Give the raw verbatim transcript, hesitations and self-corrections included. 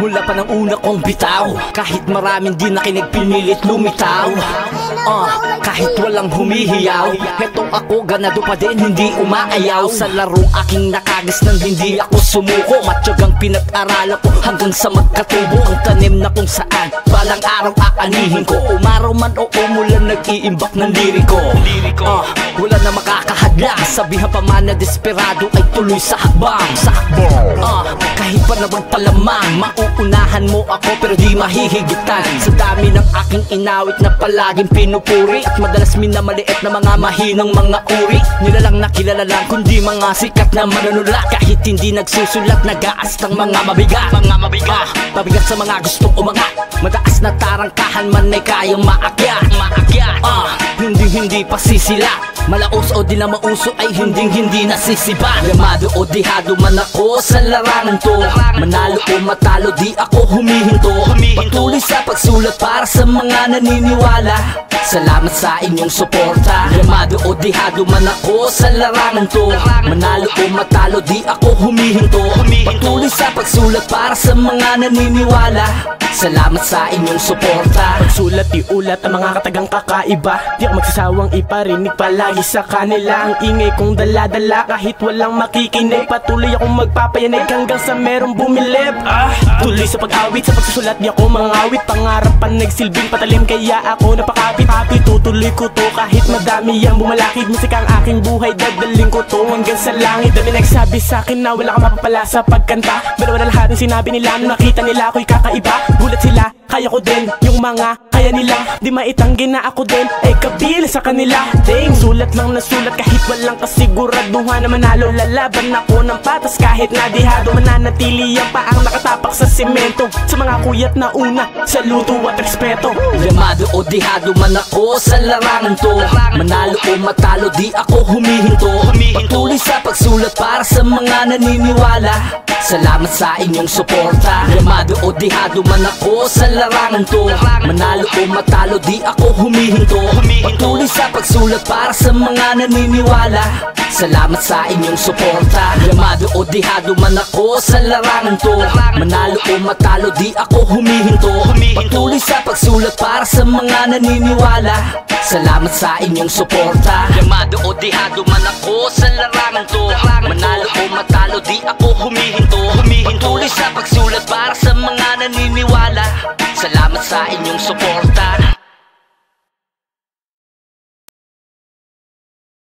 Mula pa ng una kong bitaw, kahit maraming di nakinig pinilit lumitaw. uh, Kahit walang humihiyaw, hetong ako ganado pa din hindi umaayaw. Sa larong aking nakagas nang hindi ako sumuko, matyagang pinag-aralan ko hanggang sa magkatubo. Ang tanim na kung saan balang araw aanihin ko. Umaraw man o umulan nag-iimbak ng liriko. uh, Wala na makakahadlang, sabihan pa man na desperado ay tuloy sa hakbang. Sa hakbang uh, Kahit pa naman palamang, mauunahan mo ako pero di mahihigitan. Sa dami ng aking inawit na palaging pinupuri, at madalas minamaliit na mga mahinang mga uri. Nilalang na kilala lang kundi mga sikat na manunulat. Kahit hindi nagsusulat, nag-aastang mga mabigat. Mga mabigat, mabigat sa mga gustong umangat. Mataas na tarangkahan man ay kayang maakyat. Maakyat, uh, hindi hindi pa sisila. Malaos o di na mauso ay hindi hindi nasisiba. Yamado o dihado man ako sa larangan to, manalo o matalo di ako humihinto. Patuloy sa pagsulat para sa mga naniniwala. Salamat sa inyong suporta. Yamado o dihado man ako sa larangan to, manalo o matalo di ako humihinto. Patuloy sa pagsulat para sa mga naniniwala. Salamat sa inyong suporta. Pagsulat iulat ang mga katagang kakaiba, di ako magsasawang iparinig palagi sa kanila. Ang ingay kong dala-dala kahit walang makikinig. Patuloy akong magpapayanig hanggang sa merong bumilib. ah, Tuloy sa pag-awit, sa pagsusulat di ako mangawit. Pangarapan nagsilbing patalim kaya ako napakapit. Tutuloy ko to kahit madami ang bumalakid. Musika ang aking buhay, dadaling ko to hanggang sa langit. Dami nagsabi sa akin na wala kang mapapala sa pagkanta, pero wala lahat ng sinabi nila nung nakita nila ako'y kakaiba. Gulat sila, kaya ko din yung mga kaya nila. Di maitanggi na ako din ay kabila sa kanila. Dang, sulat lang na sulat kahit walang kasiguraduhan na manalo. Lalaban ako ng patas kahit nadihado. Mananatili ang paang nakatapak sa semento. Sa mga kuyat na una, saludo at respeto. Yamado o dihado man ako sa larangan to, manalo o matalo di ako humihinto. Patuloy sa pagsulat para sa mga naniniwala. Salamat sa inyong suporta. Yamado o dihado man ako sa larangan to, manalo o matalo di ako humihinto. Patuloy sa pagsulat para sa mga naniniwala. Salamat sa inyong suporta. Yamado o dihado man ako sa larangan to, manalo o matalo di ako humihinto. Patuloy sa pagsulat para sa mga naniniwala. Salamat sa inyong suporta. Yamado o dihado man ako sa larangan to, manalo o matalo di ako humihinto. Patuloy sa pagsulat para sa mga naniniwala. Salamat sa inyong suporta.